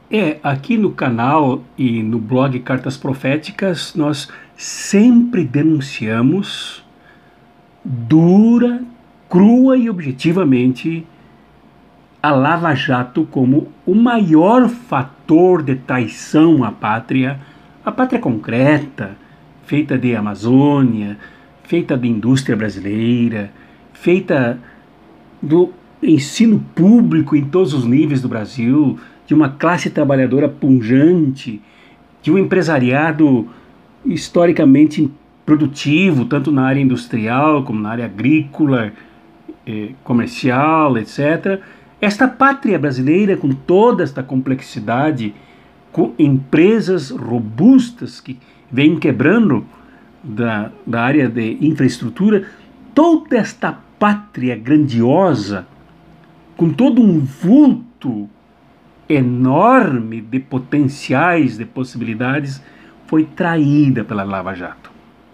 Aqui no canal e no blog Cartas Proféticas, nós sempre denunciamos dura, crua e objetivamente a Lava Jato como o maior fator de traição à pátria, a pátria concreta, feita de Amazônia, feita de indústria brasileira, feita do ensino público em todos os níveis do Brasil, de uma classe trabalhadora pujante, de um empresariado historicamente produtivo, tanto na área industrial como na área agrícola, comercial, etc. Esta pátria brasileira, com toda esta complexidade, com empresas robustas que vêm quebrando da área de infraestrutura, toda esta pátria grandiosa, com todo um vulto enorme de potenciais, de possibilidades, foi traída pela Lava Jato.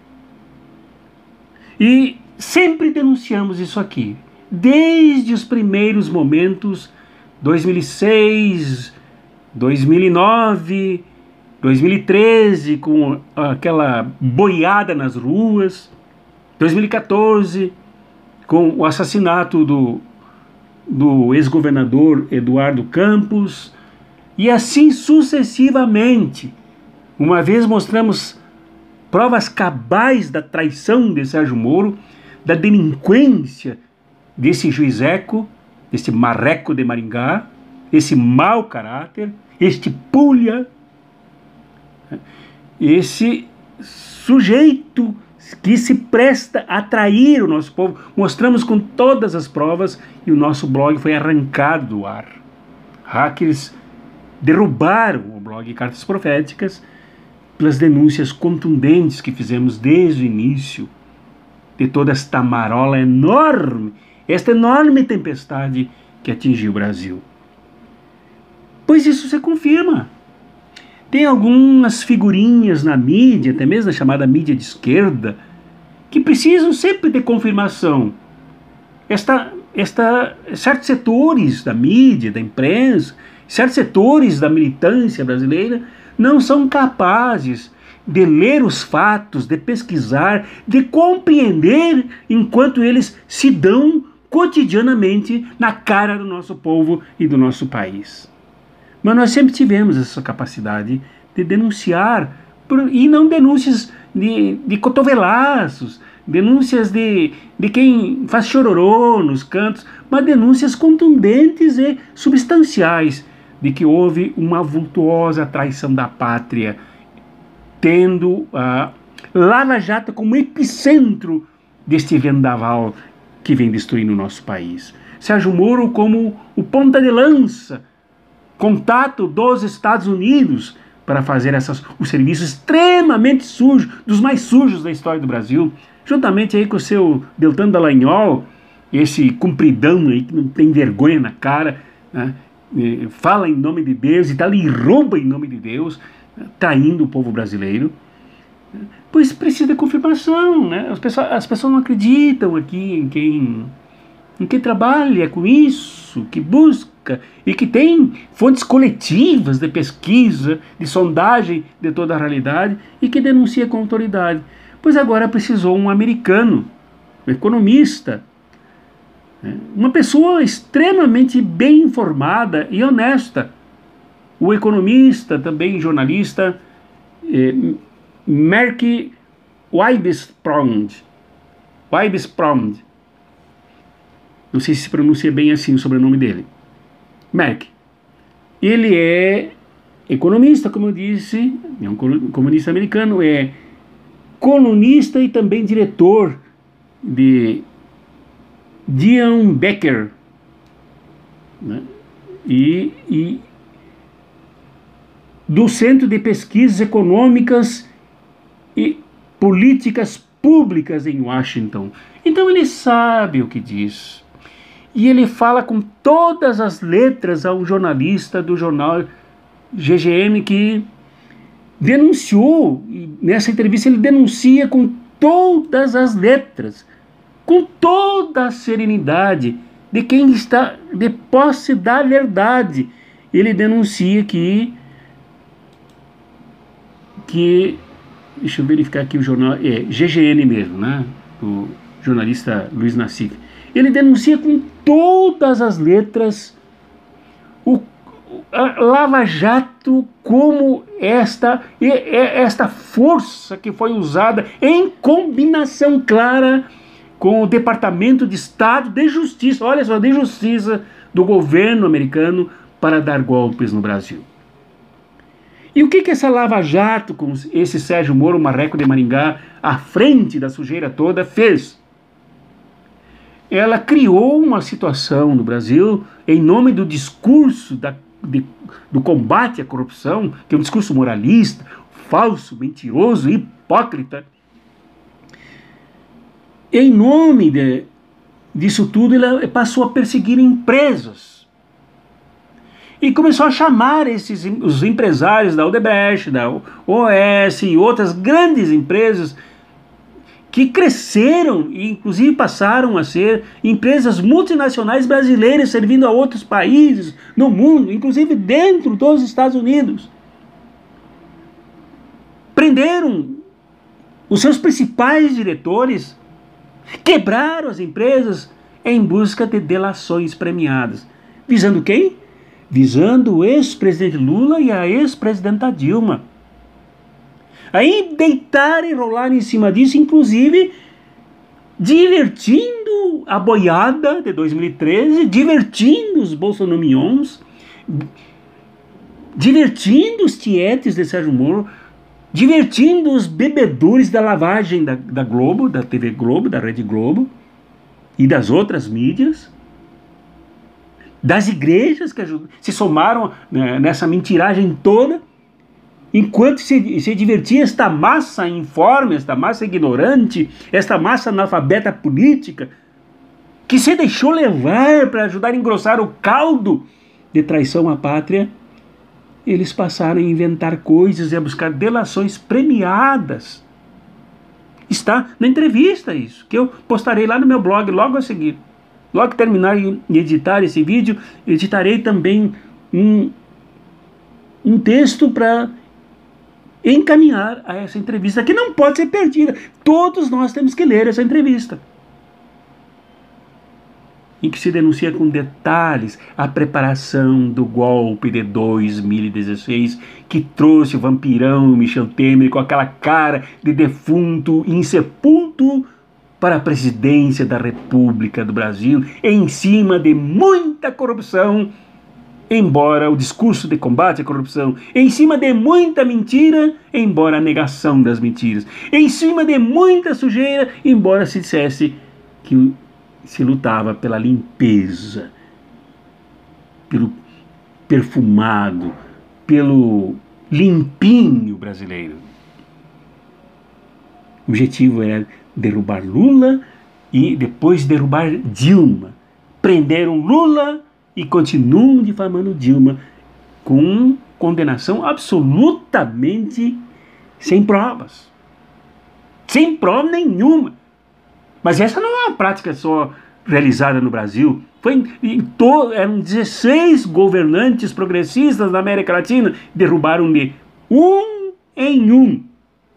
E sempre denunciamos isso aqui, desde os primeiros momentos, 2006, 2009, 2013, com aquela boiada nas ruas, 2014, com o assassinato do ex-governador Eduardo Campos, e assim sucessivamente. Uma vez mostramos provas cabais da traição de Sérgio Moro, da delinquência desse juizeco, desse marreco de Maringá, esse mau caráter, este pulha, esse sujeito que se presta a trair o nosso povo. Mostramos com todas as provas e o nosso blog foi arrancado do ar. Hackers derrubaram o blog Cartas Proféticas pelas denúncias contundentes que fizemos desde o início de toda esta marola enorme, esta enorme tempestade que atingiu o Brasil. Pois isso se confirma. Tem algumas figurinhas na mídia, até mesmo na chamada mídia de esquerda, que precisam sempre de confirmação. Certos setores da mídia, da imprensa, certos setores da militância brasileira não são capazes de ler os fatos, de pesquisar, de compreender enquanto eles se dão cotidianamente na cara do nosso povo e do nosso país. Mas nós sempre tivemos essa capacidade de denunciar, e não denúncias de cotovelaços, denúncias de quem faz chororô nos cantos, mas denúncias contundentes e substanciais de que houve uma vultuosa traição da pátria, tendo a Lava Jato como epicentro deste vendaval que vem destruindo o nosso país. Sérgio Moro como o ponta de lança, contato dos Estados Unidos para fazer o serviço extremamente sujo, dos mais sujos da história do Brasil, juntamente aí com o seu Deltan Dallagnol, esse cumpridão aí que não tem vergonha na cara, né? Fala em nome de Deus e tal, e rouba em nome de Deus, traindo o povo brasileiro. Pois precisa de confirmação, né? As pessoas não acreditam aqui em quem trabalha com isso, que busca e que tem fontes coletivas de pesquisa, de sondagem de toda a realidade e que denuncia com autoridade. Pois agora precisou um americano, um economista, uma pessoa extremamente bem informada e honesta, o economista, também jornalista, Merck Weisbrod. Não sei se pronuncia bem assim o sobrenome dele. Merck. Ele é economista, como eu disse, é um comunista americano, é colunista e também diretor de Dion Becker, né? E do Centro de Pesquisas Econômicas e Políticas Públicas em Washington. Então ele sabe o que diz. E ele fala com todas as letras a um jornalista do jornal GGM que denunciou, e nessa entrevista ele denuncia com todas as letras, com toda a serenidade de quem está de posse da verdade ele denuncia deixa eu verificar aqui o jornal, GGN mesmo, né? O jornalista Luiz Nassif. Ele denuncia com todas as letras a Lava Jato como esta força que foi usada em combinação clara com o Departamento de Estado de Justiça, olha só, de Justiça do governo americano para dar golpes no Brasil. E o que essa Lava Jato, com esse Sérgio Moro, marreco de Maringá, à frente da sujeira toda, fez? Ela criou uma situação no Brasil, em nome do discurso do combate à corrupção, que é um discurso moralista, falso, mentiroso, hipócrita. Em nome disso tudo, ela passou a perseguir empresas. E começou a chamar os empresários da Odebrecht, da OS e outras grandes empresas que cresceram e inclusive passaram a ser empresas multinacionais brasileiras servindo a outros países no mundo, inclusive dentro dos Estados Unidos. Prenderam os seus principais diretores, quebraram as empresas em busca de delações premiadas. Visando quem? Visando o ex-presidente Lula e a ex-presidenta Dilma. Aí deitaram e rolaram em cima disso, inclusive divertindo a boiada de 2013, divertindo os bolsominions, divertindo os tietes de Sérgio Moro, divertindo os bebedores da lavagem da Globo, da TV Globo, da Rede Globo e das outras mídias, das igrejas que se somaram nessa mentiragem toda, enquanto se divertia esta massa informe, esta massa ignorante, esta massa analfabeta política, que se deixou levar para ajudar a engrossar o caldo de traição à pátria. Eles passaram a inventar coisas e a buscar delações premiadas. Está na entrevista isso, que eu postarei lá no meu blog logo a seguir. Logo que terminar de editar esse vídeo, editarei também um texto para encaminhar a essa entrevista, que não pode ser perdida. Todos nós temos que ler essa entrevista, em que se denuncia com detalhes a preparação do golpe de 2016, que trouxe o vampirão Michel Temer com aquela cara de defunto insepulto para a presidência da República do Brasil, em cima de muita corrupção, embora o discurso de combate à corrupção, em cima de muita mentira, embora a negação das mentiras, em cima de muita sujeira, embora se dissesse que se lutava pela limpeza, pelo perfumado, pelo limpinho brasileiro. O objetivo era derrubar Lula e depois derrubar Dilma. Prenderam Lula e continuam difamando Dilma com condenação absolutamente sem provas. Sem prova nenhuma. Mas essa não é uma prática só realizada no Brasil. Eram 16 governantes progressistas da América Latina, derrubaram de um em um.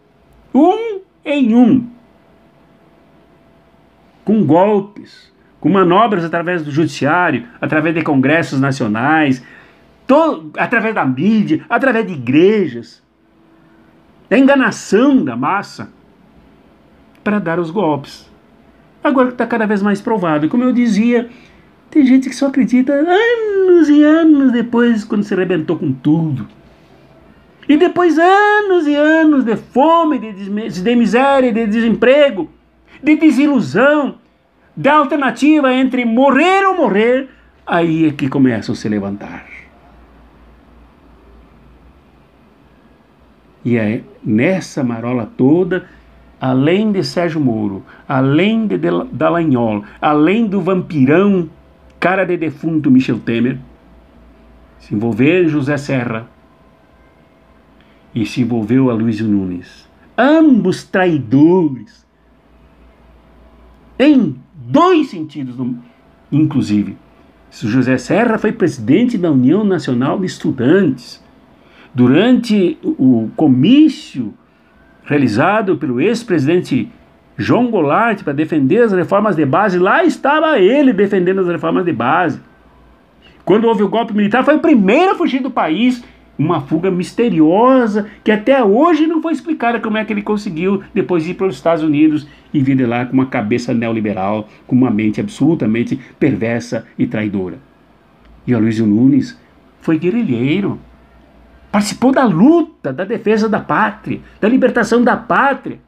Com golpes, com manobras através do judiciário, através de congressos nacionais, através da mídia, através de igrejas, da enganação da massa, para dar os golpes. Agora está cada vez mais provado. Como eu dizia, tem gente que só acredita anos e anos depois, quando se arrebentou com tudo. E depois anos e anos de fome, de miséria, de desemprego, de desilusão, da alternativa entre morrer ou morrer, aí é que começam a se levantar. E é nessa marola toda, além de Sérgio Moro, além de Dallagnol, além do vampirão, cara de defunto Michel Temer, se envolveu José Serra e se envolveu Aloysio Nunes. Ambos traidores. Em dois sentidos, inclusive. José Serra foi presidente da União Nacional de Estudantes. Durante o comício realizado pelo ex-presidente João Goulart para defender as reformas de base, lá estava ele defendendo as reformas de base. Quando houve o golpe militar, foi o primeiro a fugir do país, uma fuga misteriosa, que até hoje não foi explicada como é que ele conseguiu depois ir para os Estados Unidos e vir de lá com uma cabeça neoliberal, com uma mente absolutamente perversa e traidora. E o Aloysio Nunes foi guerrilheiro, participou da luta, da defesa da pátria, da libertação da pátria.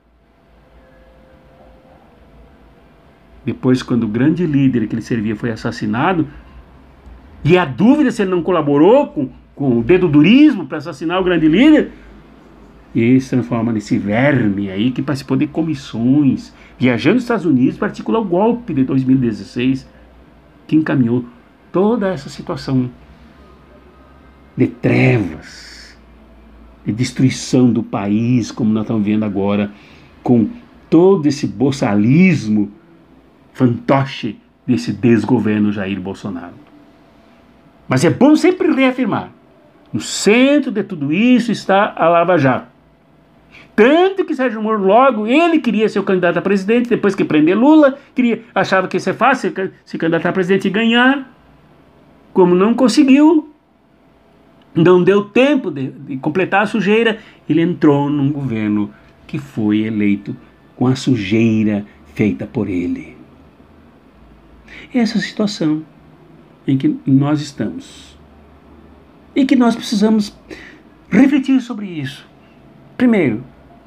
Depois, quando o grande líder que ele servia foi assassinado, e a dúvida se ele não colaborou com o dedo-durismo para assassinar o grande líder, ele se transforma nesse verme aí que participou de comissões, viajando aos Estados Unidos para articular o golpe de 2016, que encaminhou toda essa situação de trevas, de destruição do país, como nós estamos vendo agora, com todo esse boçalismo fantoche desse desgoverno Jair Bolsonaro. Mas é bom sempre reafirmar, no centro de tudo isso está a Lava Jato. Tanto que Sérgio Moro logo, ele queria ser o candidato a presidente, depois que prender Lula, achava que ia ser fácil se candidatar a presidente e ganhar. Como não conseguiu, não deu tempo de completar a sujeira, ele entrou num governo que foi eleito com a sujeira feita por ele. Essa é a situação em que nós estamos. E que nós precisamos refletir sobre isso. Primeiro,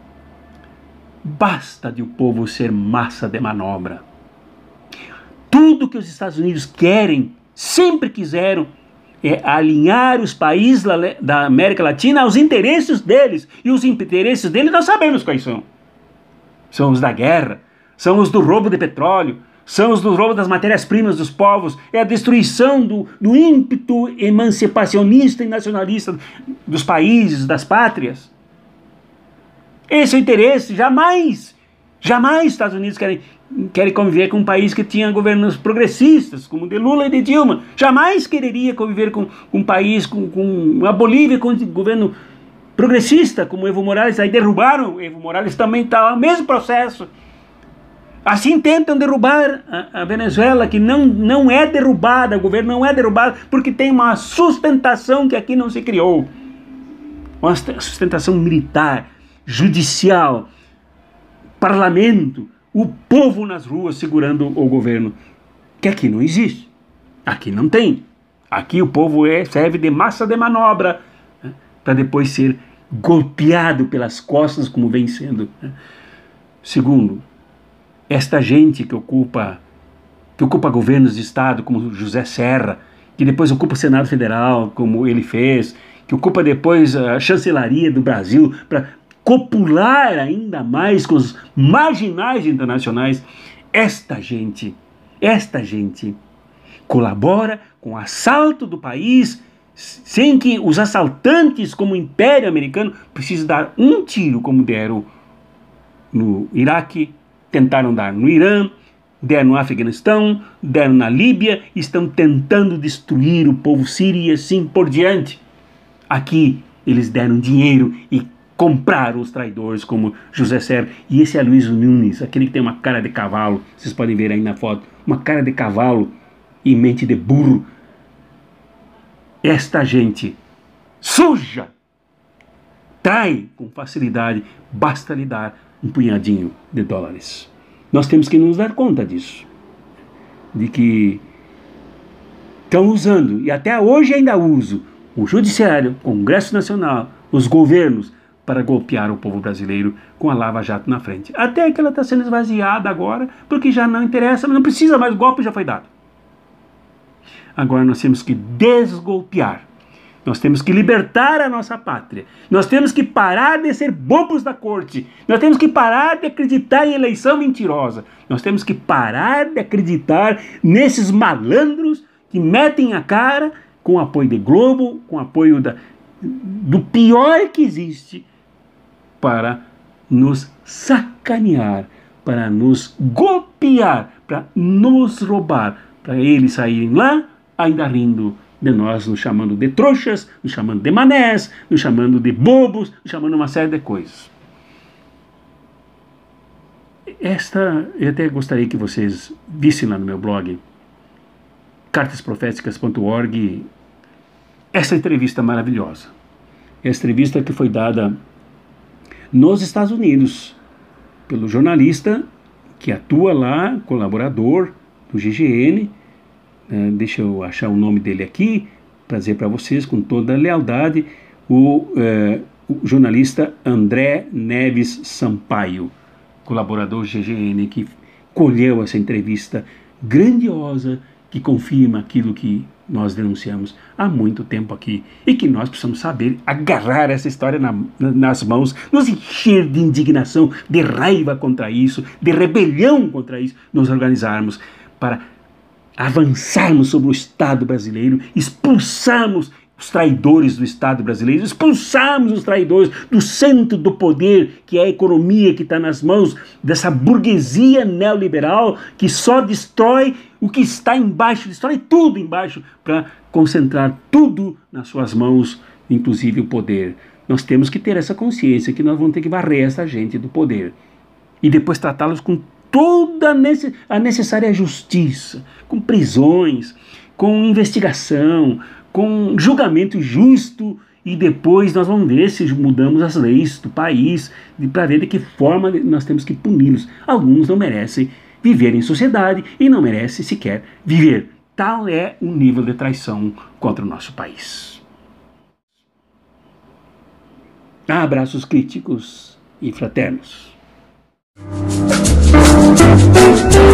basta de o povo ser massa de manobra. Tudo que os Estados Unidos querem, sempre quiseram, é alinhar os países da América Latina aos interesses deles. E os interesses deles nós sabemos quais são. São os da guerra, são os do roubo de petróleo, são os do roubo das matérias-primas dos povos, é a destruição do ímpeto emancipacionista e nacionalista dos países, das pátrias. Esse é o interesse. Jamais os Estados Unidos querem conviver com um país que tinha governos progressistas, como o de Lula e de Dilma. Jamais quereria conviver com um país, com a Bolívia, com um governo progressista, como o Evo Morales. Aí derrubaram o Evo Morales, também está no mesmo processo. Assim tentam derrubar a Venezuela, que não é derrubada, o governo não é derrubado, porque tem uma sustentação que aqui não se criou. Uma sustentação militar, judicial, parlamento, o povo nas ruas segurando o governo, que aqui não existe. Aqui não tem. Aqui o povo serve de massa de manobra, né, para depois ser golpeado pelas costas, como vem sendo. Né. Segundo, esta gente que ocupa governos de Estado, como José Serra, que depois ocupa o Senado Federal, como ele fez, que ocupa depois a chancelaria do Brasil, para copular ainda mais com os marginais internacionais, esta gente colabora com o assalto do país, sem que os assaltantes, como o Império Americano, precisem dar um tiro, como deram no Iraque, tentaram dar no Irã, deram no Afeganistão, deram na Líbia, estão tentando destruir o povo sírio e assim por diante. Aqui eles deram dinheiro e compraram os traidores como José Serra. E esse é Aloysio Nunes, aquele que tem uma cara de cavalo, vocês podem ver aí na foto, uma cara de cavalo e mente de burro. Esta gente suja, trai com facilidade, basta lhe dar um punhadinho de dólares. Nós temos que nos dar conta disso, de que estão usando, e até hoje ainda usam, o Judiciário, o Congresso Nacional, os governos, para golpear o povo brasileiro com a Lava Jato na frente. Até que ela está sendo esvaziada agora, porque já não interessa, não precisa mais, o golpe já foi dado. Agora nós temos que desgolpear. Nós temos que libertar a nossa pátria. Nós temos que parar de ser bobos da corte. Nós temos que parar de acreditar em eleição mentirosa. Nós temos que parar de acreditar nesses malandros que metem a cara com o apoio de Globo, com o apoio do pior que existe, para nos sacanear, para nos golpear, para nos roubar, para eles saírem lá ainda rindo de nós, nos chamando de trouxas, nos chamando de manés, nos chamando de bobos, nos chamando uma série de coisas. Eu até gostaria que vocês vissem lá no meu blog, cartasproféticas.org, essa entrevista maravilhosa. Essa entrevista que foi dada nos Estados Unidos, pelo jornalista que atua lá, colaborador do GGN, deixa eu achar o nome dele aqui, para dizer para vocês com toda a lealdade, o jornalista André Neves Sampaio, colaborador GGN, que colheu essa entrevista grandiosa, que confirma aquilo que nós denunciamos há muito tempo aqui, e que nós precisamos saber agarrar essa história nas mãos, nos encher de indignação, de raiva contra isso, de rebelião contra isso, nos organizarmos para avançarmos sobre o Estado brasileiro, expulsarmos os traidores do Estado brasileiro, expulsarmos os traidores do centro do poder, que é a economia que está nas mãos dessa burguesia neoliberal que só destrói o que está embaixo, destrói tudo embaixo para concentrar tudo nas suas mãos, inclusive o poder. Nós temos que ter essa consciência que nós vamos ter que varrer essa gente do poder e depois tratá-los com toda a necessária justiça, com prisões, com investigação, com julgamento justo, e depois nós vamos ver se mudamos as leis do país para ver de que forma nós temos que puni-los. Alguns não merecem viver em sociedade e não merecem sequer viver. Tal é o nível de traição contra o nosso país. Abraços críticos e fraternos.